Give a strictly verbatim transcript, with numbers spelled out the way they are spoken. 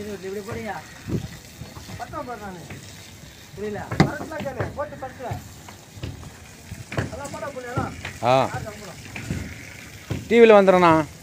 இப்படி போறீங்க பத்தம் போடுறானு புரியல பரட்லாம் கேளு போட்டு பத்துல அதெல்லாம் போட புரியலாம். ஆ டிவியில் வந்துடுறேண்ணா.